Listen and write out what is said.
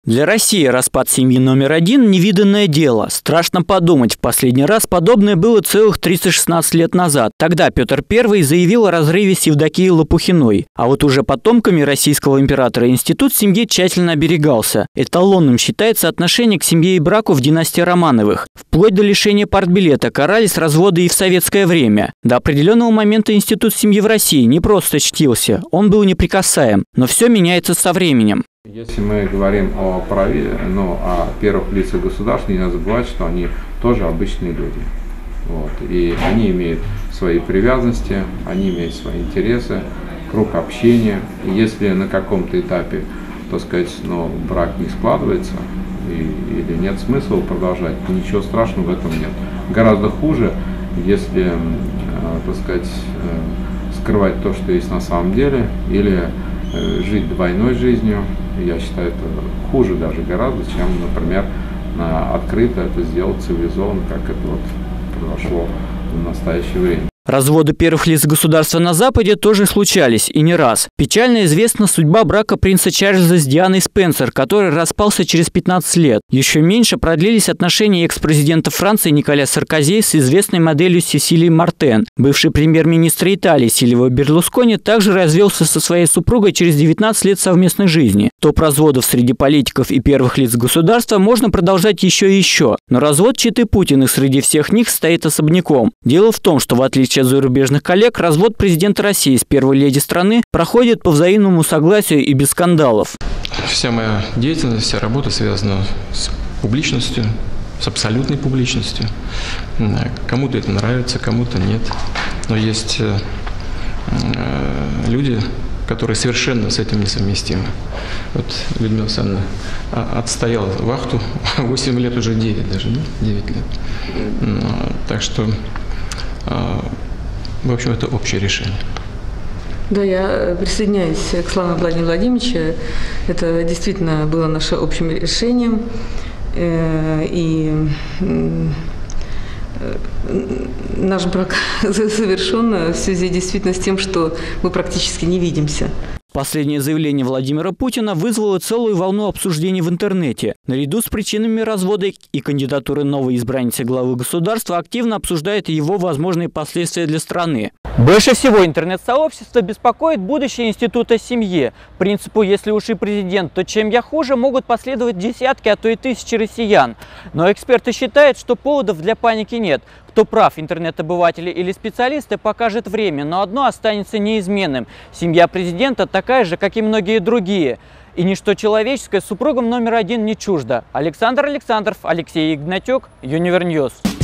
Для России распад семьи номер один – невиданное дело. Страшно подумать, в последний раз подобное было целых 316 лет назад. Тогда Петр I заявил о разрыве с Евдокией Лопухиной. А вот уже потомками российского императора институт семьи тщательно оберегался. Эталонным считается отношение к семье и браку в династии Романовых. Вплоть до лишения партбилета карались разводы и в советское время. До определенного момента институт семьи в России не просто чтился, он был неприкасаем. Но все меняется со временем. Если мы говорим о праве, о первых лицах государства, не надо забывать, что они тоже обычные люди. И они имеют свои привязанности, они имеют свои интересы, круг общения. И если на каком-то этапе, брак не складывается или нет смысла продолжать, ничего страшного в этом нет. Гораздо хуже, если, скрывать то, что есть на самом деле, или жить двойной жизнью. Я считаю, это хуже даже гораздо, чем, например, открыто это сделать цивилизованно, как это произошло в настоящее время. Разводы первых лиц государства на Западе тоже случались, и не раз. Печально известна судьба брака принца Чарльза с Дианой Спенсер, который распался через 15 лет. Еще меньше продлились отношения экс-президента Франции Николя Саркози с известной моделью Сесилией Мартен. Бывший премьер-министр Италии Сильвио Берлускони также развелся со своей супругой через 19 лет совместной жизни. Топ разводов среди политиков и первых лиц государства можно продолжать еще и еще. Но развод четы Путиных среди всех них стоит особняком. Дело в том, что в отличие от зарубежных коллег, развод президента России с первой леди страны проходит по взаимному согласию и без скандалов. Вся моя деятельность, вся работа связана с публичностью, с абсолютной публичностью. Кому-то это нравится, кому-то нет. Но есть люди, которые совершенно с этим несовместимы. Людмила Александровна отстояла вахту 8 лет, уже 9 даже, да? 9 лет. Так что, в общем, это общее решение. Да, я присоединяюсь к словам Владимира Владимировича. Это действительно было наше общим решением. И наш брак завершен в связи действительно с тем, что мы практически не видимся. Последнее заявление Владимира Путина вызвало целую волну обсуждений в интернете. Наряду с причинами развода и кандидатуры новой избранницы главы государства активно обсуждают его возможные последствия для страны. Больше всего интернет-сообщество беспокоит будущее института семьи. Принципу «если уж и президент, то чем я хуже» могут последовать десятки, а то и тысячи россиян. Но эксперты считают, что поводов для паники нет. Кто прав, интернет-обыватели или специалисты, покажет время, но одно останется неизменным. Семья президента такая же, как и многие другие. И ничто человеческое супругам номер один не чуждо. Александр Александров, Алексей Игнатюк, Универньюз.